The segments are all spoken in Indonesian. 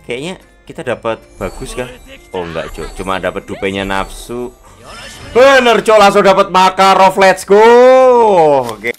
Kayaknya kita dapat bagus kah? Oh enggak cok, cuma dapat dupenya nafsu. Bener cok, langsung dapat Makarov, let's go. Oke.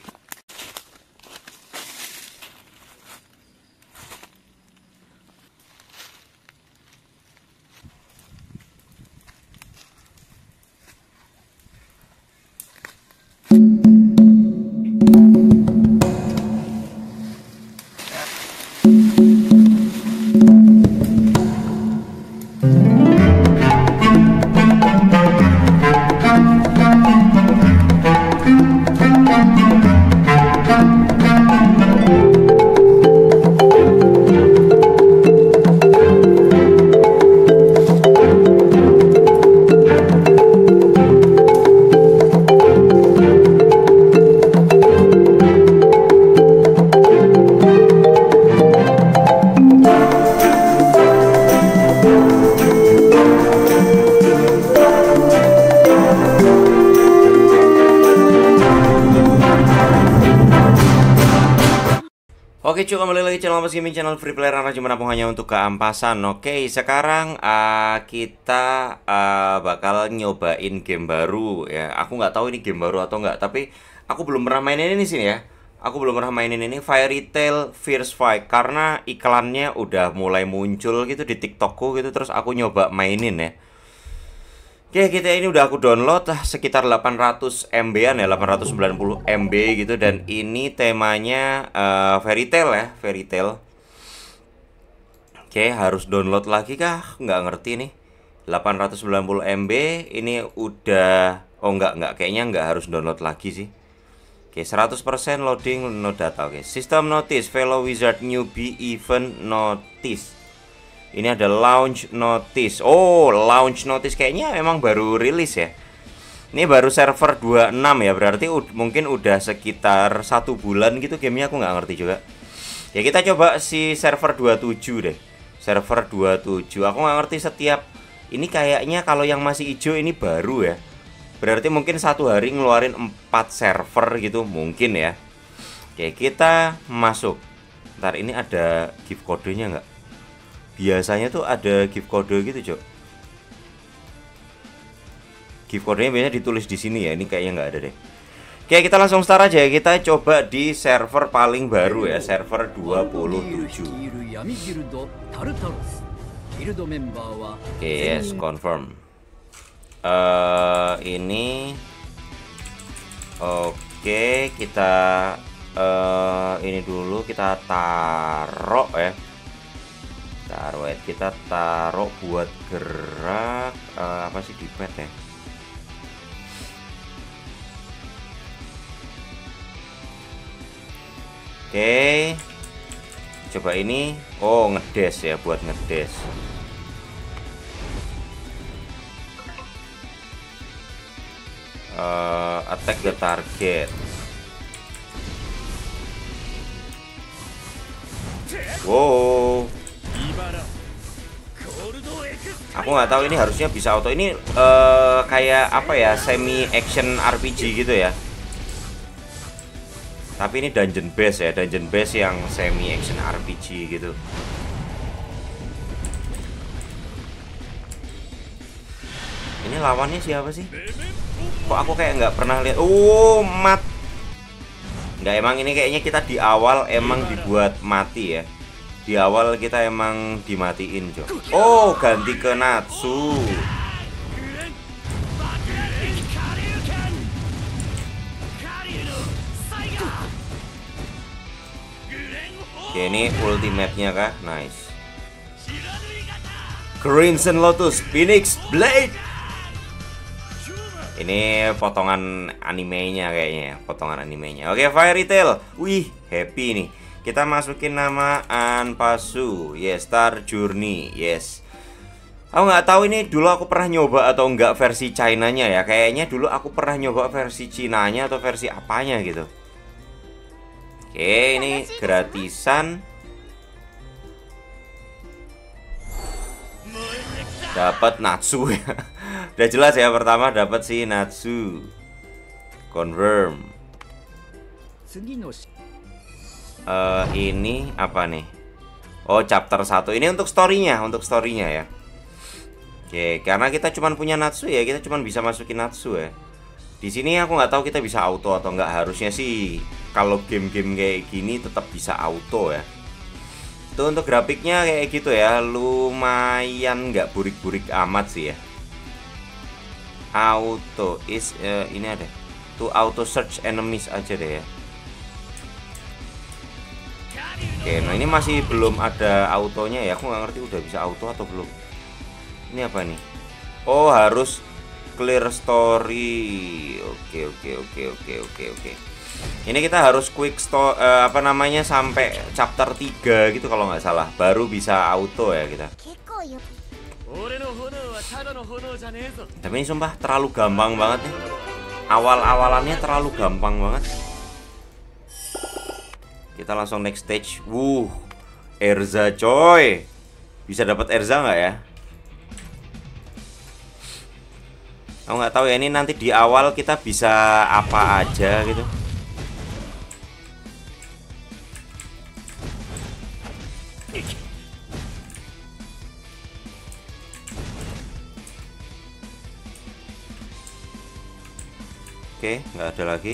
Oke cuy, kembali lagi channel Mas Gaming, channel free player arah cuma nampung hanya untuk keampasan. Oke, sekarang kita bakal nyobain game baru ya. Aku nggak tahu ini game baru atau nggak, tapi aku belum pernah mainin ini sini ya. Aku belum pernah mainin ini Fairy Tail Fierce Fight karena iklannya udah mulai muncul gitu di TikTokku gitu, terus aku nyoba mainin ya. Oke, kita ini udah aku download sekitar 800 MB-an ya, 890 MB gitu, dan ini temanya Fairy Tail ya, Fairy Tail. Oke, harus download lagi kah? Nggak ngerti nih. 890 MB ini udah, oh nggak, kayaknya nggak harus download lagi sih. Oke, 100% loading no data. Oke, system notice, Fellow Wizard newbie event notice. Ini ada launch notice. Oh, launch notice kayaknya emang baru rilis ya. Ini baru server 26 ya. Berarti mungkin udah sekitar 1 bulan gitu gamenya, aku nggak ngerti juga. Ya kita coba si server 27 deh. Server 27. Aku nggak ngerti setiap. Ini kayaknya kalau yang masih hijau ini baru ya. Berarti mungkin satu hari ngeluarin 4 server gitu mungkin ya. Oke, kita masuk. Ntar ini ada gift kodenya nggak? Biasanya tuh ada gift kode gitu, Cok. Gift kodenya biasanya ditulis di sini ya. Ini kayaknya nggak ada deh. Oke, kita langsung start aja. Kita coba di server paling baru ya, server 27. Oke, yes, confirm. Ini oke, kita ini dulu kita taruh ya. Kita taruh buat gerak apa sih di pet ya. Oke, coba ini. Oh, ngedes ya, buat ngedes. Attack the target. Wow, aku nggak tahu ini harusnya bisa auto. Ini kayak apa ya, semi action RPG gitu ya. Tapi ini dungeon base ya, dungeon base yang semi action RPG gitu. Ini lawannya siapa sih? Kok aku kayak nggak pernah lihat. Oh, mat. Nggak, emang ini kayaknya kita di awal emang dibuat mati ya. Di awal kita emang dimatiin, Jo. Oh, ganti ke Natsu. Oke, ini ultimate-nya kah? Nice. Crimson Lotus Phoenix Blade. Ini potongan animenya kayaknya, potongan animenya. Oke, Fairy Tail. Wih, happy nih. Kita masukin nama Anpasu. Yes, Star Journey. Yes. Aku nggak tahu ini dulu aku pernah nyoba atau enggak versi China-nya ya. Kayaknya dulu aku pernah nyoba versi Cina-nya atau versi apanya gitu. Oke, ini gratisan. Dapat Natsu ya. Udah jelas ya, pertama dapat si Natsu. Confirm. Ini apa nih? Oh, chapter 1. Ini untuk story-nya ya. Oke, karena kita cuman punya Natsu ya, kita cuman bisa masukin Natsu ya. Di sini aku nggak tahu kita bisa auto atau nggak. Harusnya sih kalau game-game kayak gini tetap bisa auto ya. Itu untuk grafiknya kayak gitu ya, lumayan nggak burik-burik amat sih ya. Auto is ini ada to auto search enemies aja deh ya. Oke, nah ini masih belum ada autonya ya. Aku nggak ngerti udah bisa auto atau belum. Ini apa nih? Oh, harus clear story. Oke. Ini kita harus quick story apa namanya sampai chapter 3 gitu kalau nggak salah, baru bisa auto ya kita. Tapi ini sumpah terlalu gampang banget nih. Awal-awalannya terlalu gampang banget. Kita langsung next stage. Erza coy. Bisa dapat Erza nggak ya? Aku nggak tahu ya, ini nanti di awal kita bisa apa aja gitu. Oke, nggak ada lagi.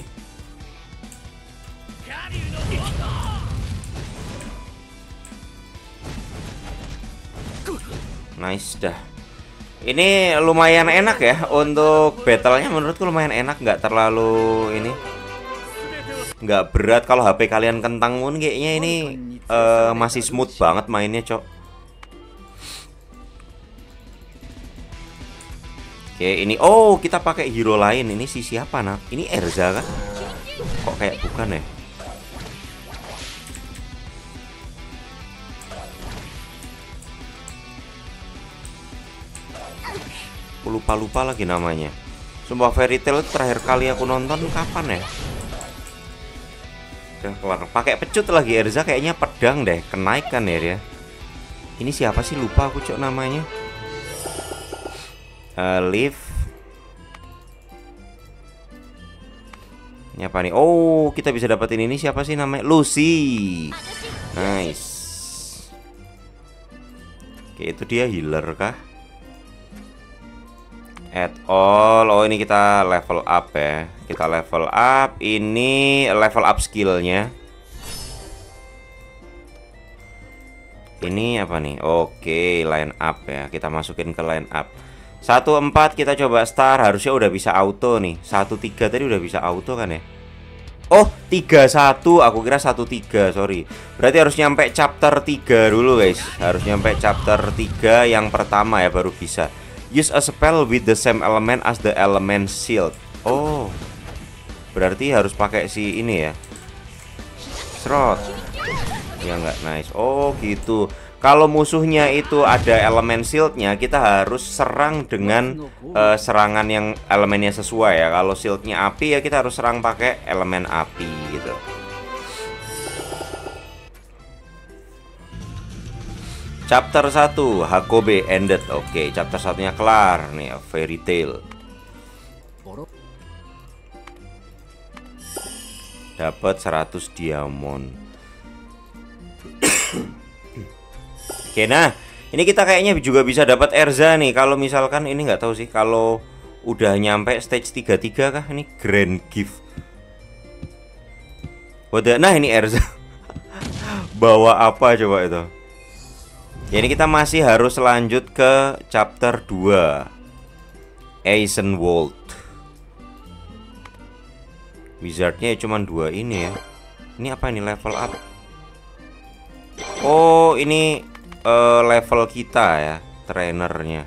Nice dah. Ini lumayan enak ya untuk battlenya, menurutku lumayan enak, nggak terlalu ini, nggak berat. Kalau HP kalian kentang pun kayaknya ini masih smooth banget mainnya, cok. Oke, ini kita pakai hero lain. Ini si siapa nah? Ini Erza kan? Kok kayak bukan ya? Lupa lagi namanya. Sumpah, Fairy Tail terakhir kali aku nonton kapan ya? Udah kelar. Pakai pecut lagi Erza, kayaknya pedang deh, kenaikan ya dia. Ini siapa sih, lupa aku cok namanya. Liv. Ini apa nih? Oh, kita bisa dapetin ini, siapa sih namanya? Lucy. Nice. Oke, itu dia healer kah? At all. Oh, ini kita level up ya. Kita level up. Ini level up skillnya. Ini apa nih? Oke, line up ya. Kita masukin ke line up. 1-4 kita coba star. Harusnya udah bisa auto nih. 1-3 tadi udah bisa auto kan ya? Oh, 3-1. Aku kira 1-3, sorry. Berarti harus nyampe chapter 3 dulu guys. Harus nyampe chapter 3 yang pertama ya, baru bisa. Use a spell with the same element as the element shield. Oh, berarti harus pakai si ini ya, Shroud. Ya nggak, nice. Oh gitu. Kalau musuhnya itu ada elemen shieldnya, kita harus serang dengan serangan yang elemennya sesuai ya. Kalau shieldnya api ya kita harus serang pakai elemen api gitu. Chapter 1 Hakobe ended. Oke, chapter 1-nya kelar nih, Fairy Tail. Dapat 100 diamond. Oke, nah, ini kita kayaknya juga bisa dapat Erza nih. Kalau misalkan ini nggak tahu sih, kalau udah nyampe stage 33 kah? Ini grand gift. Nah, ini Erza. Bawa apa coba itu? Ya, ini kita masih harus lanjut ke chapter 2 Eisenwald. Wizardnya cuma 2 ini ya. Ini apa ini, level up? Oh, ini level kita ya, trainernya.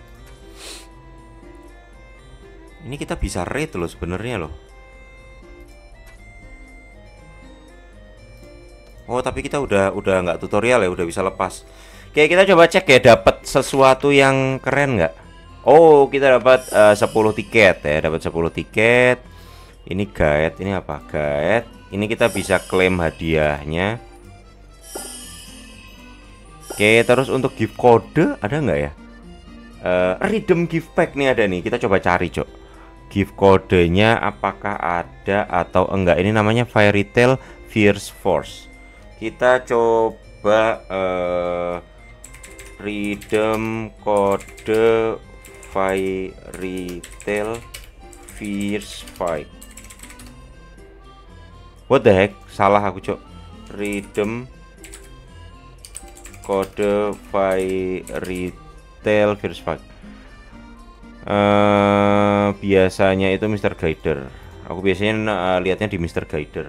Ini kita bisa rate loh sebenarnya loh. Oh, tapi kita udah nggak tutorial ya, udah bisa lepas. Oke, kita coba cek ya, dapat sesuatu yang keren nggak? Oh, kita dapat 10 tiket ya, dapat 10 tiket. Ini guide, ini apa? Guide. Ini kita bisa klaim hadiahnya. Oke, terus untuk gift code ada nggak ya? Redeem gift pack nih ada nih. Kita coba cari, Cok. Gift kodenya apakah ada atau enggak? Ini namanya Fairy Tail Fierce Force. Kita coba coba redeem kode Fairy Tail Fierce Fight. What the heck? Salah aku, Cok. Redeem kode Fairy Tail Fierce Fight. Biasanya itu Mr. Guider. Aku biasanya lihatnya di Mr. Guider.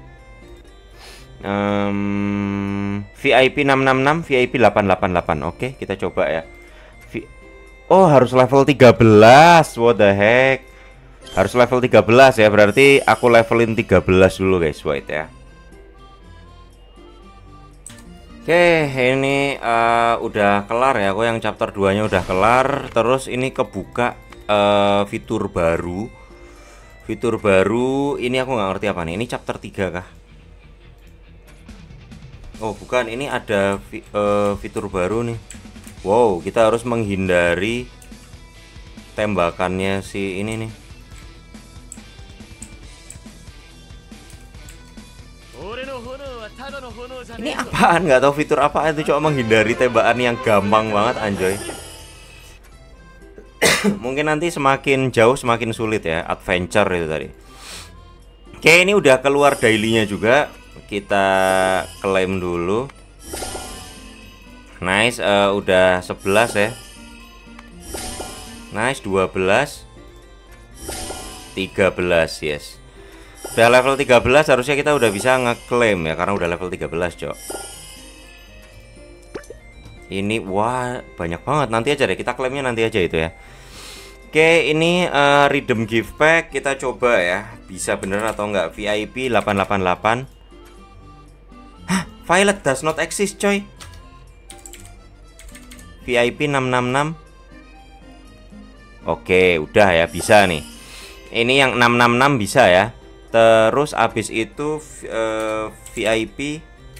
VIP 666, VIP 888. Oke, kita coba ya. Oh, harus level 13. What the heck? Harus level 13 ya. Berarti aku levelin 13 dulu, guys. Wait ya. Oke, ini udah kelar ya. Aku yang chapter 2-nya udah kelar. Terus ini kebuka fitur baru. Fitur baru ini aku nggak ngerti apa nih. Ini chapter 3 kah? Oh, bukan. Ini ada fitur baru nih. Wow, kita harus menghindari tembakannya si ini nih. Ini apaan? Nggak tahu fitur apa itu, cuma menghindari tembakan yang gampang banget, anjoy. Mungkin nanti semakin jauh semakin sulit ya, adventure itu tadi. Oke, ini udah keluar dailynya juga. Kita klaim dulu. Nice, udah 11 ya. Nice, 12 13, yes. Udah level 13, harusnya kita udah bisa ngeklaim ya, karena udah level 13, Cok. Ini wah, banyak banget. Nanti aja deh, kita klaimnya nanti aja itu ya. Oke, ini redeem gift pack. Kita coba ya, bisa bener atau enggak. VIP 888. Hah, Violet does not exist, coy. VIP 666. Oke, udah ya, bisa nih. Ini yang 666 bisa ya. Terus abis itu VIP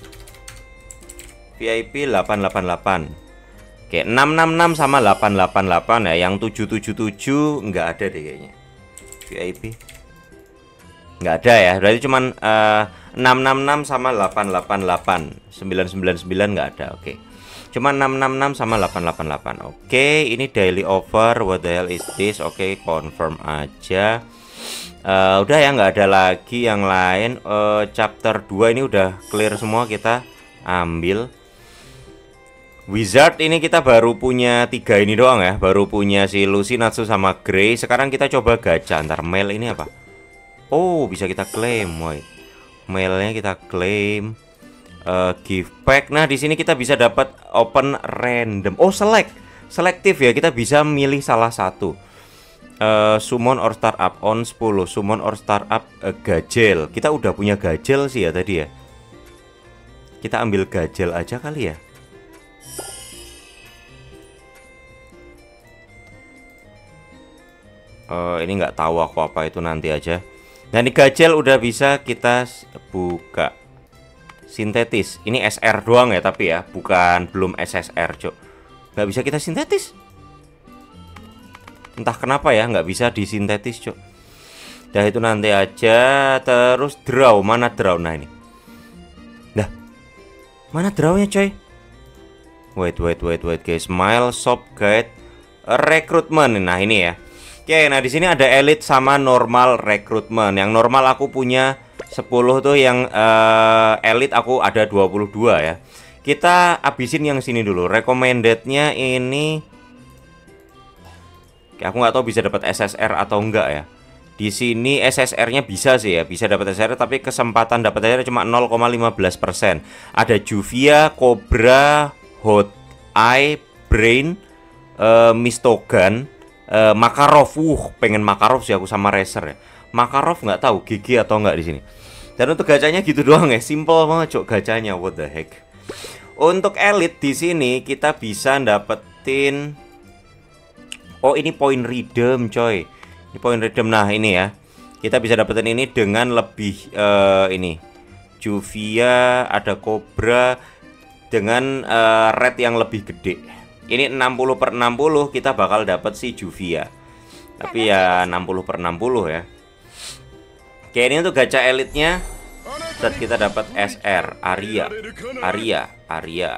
888. Oke, 666 sama 888 ya. Yang 777 nggak ada deh kayaknya. VIP nggak ada ya. Berarti cuman 666 sama 888. 999 nggak ada. Oke. Cuma 666 sama 888. Oke, ini daily offer. What the hell is this? Oke, confirm aja. Udah ya, nggak ada lagi yang lain. Chapter 2 ini udah clear semua, kita ambil. Wizard ini kita baru punya 3 ini doang ya. Baru punya si Lucy, Natsu sama Grey. Sekarang kita coba gacha. Ntar mail ini apa? Oh, bisa kita claim. Wait. Mailnya kita claim. Gift pack. Nah, di sini kita bisa dapat open random. Oh, selektif ya. Kita bisa milih salah satu. Summon or startup on 10. Summon or startup gajel. Kita udah punya gajel sih ya tadi ya. Kita ambil gajel aja kali ya. Ini nggak tahu aku apa itu, nanti aja. Dan di gajel udah bisa kita buka. Sintetis. Ini SR doang ya tapi ya, bukan belum SSR, Cok. Nggak bisa kita sintetis. Entah kenapa ya nggak bisa disintetis, Cok. Dah itu nanti aja. Terus draw, mana draw? Nah ini. Dah. Mana drawnya, coy? Wait guys. Smile shop guide recruitment. Nah ini ya. Oke, nah di sini ada elite sama normal recruitment. Yang normal aku punya 10 tuh, yang elite aku ada 22 ya. Kita abisin yang sini dulu. Recommendednya ini, oke, aku nggak tahu bisa dapat SSR atau enggak ya. Di sini SSR-nya bisa sih ya, bisa dapat SSR, tapi kesempatan dapat SSR cuma 0,15%. Ada Juvia, Cobra, Hot Eye, Brain, Mistogan, Makarov. Pengen Makarov sih aku sama Racer ya. Makarov nggak tahu gigi atau nggak di sini. Dan untuk gacanya gitu doang ya, simple banget, Cok, gacanya. What the heck. Untuk elite di sini kita bisa dapetin, oh ini point redeem, coy. Ini point redeem. Nah ini ya, kita bisa dapetin ini dengan lebih ini Juvia, ada Cobra dengan red yang lebih gede. Ini 60/60 kita bakal dapet si Juvia. Tapi ya 60/60 ya. Oke, ini untuk gacha elitnya. Set kita dapat SR, Aria Arya.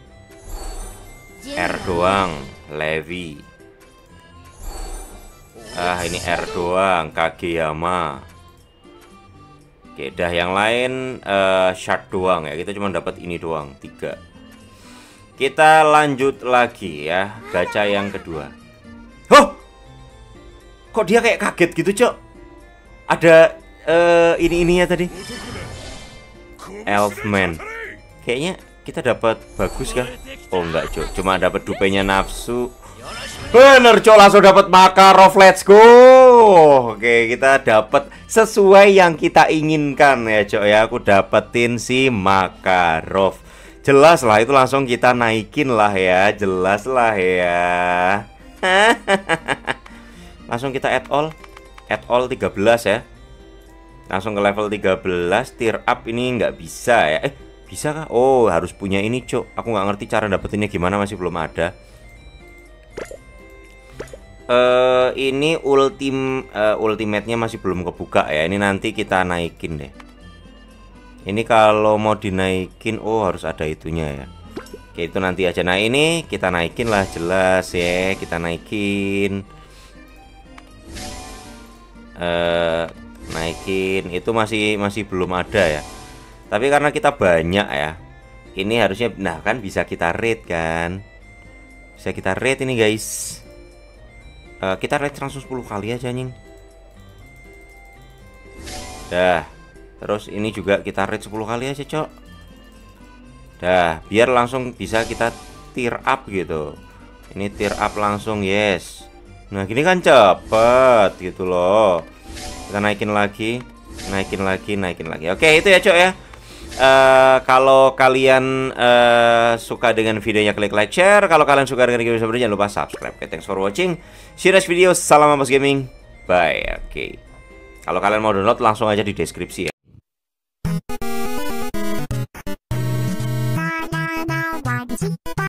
R doang, Levi. Ini R doang, Kageyama. Oke, dah yang lain shard doang ya. Kita cuma dapat ini doang, 3. Kita lanjut lagi ya, gacha yang kedua. Oh, kok dia kayak kaget gitu, Cok? Ada ininya tadi. Elfman. Kayaknya kita dapat bagus kah? Oh enggak, Cok. Cuma dapat dupenya nafsu. Bener, Cok, langsung dapat Makarov. Let's go. Oke, kita dapat sesuai yang kita inginkan ya, Cok ya. Aku dapetin si Makarov. Jelas lah, itu langsung kita naikin lah ya. Jelas lah ya. Langsung kita add all 13 ya. Langsung ke level 13. Tier up ini nggak bisa ya. Bisa kah? Oh, harus punya ini, Cok. Aku nggak ngerti cara dapetinnya gimana, masih belum ada. Ini ultimate-nya masih belum kebuka ya. Ini nanti kita naikin deh. Ini kalau mau dinaikin, oh harus ada itunya ya. Oke, itu nanti aja. Nah, ini kita naikin lah, jelas ya. Kita naikin. Naikin itu masih belum ada ya. Tapi karena kita banyak ya, ini harusnya, nah kan bisa kita rate kan. Bisa kita rate ini guys. Kita rate langsung 10 kali aja anjing. Dah. Terus ini juga kita rate 10 kali aja, Cok. Dah, biar langsung bisa kita tier up gitu. Ini tier up langsung, yes. Nah, gini kan cepet gitu loh. Kita naikin lagi. Oke, itu ya, Cok ya. Kalau kalian suka dengan videonya, klik like, share. Kalau kalian suka dengan video sebenarnya, jangan lupa subscribe. Okay, thanks for watching. See you next video. Salam Ambas Gaming. Bye. Oke. Kalau kalian mau download, langsung aja di deskripsi ya.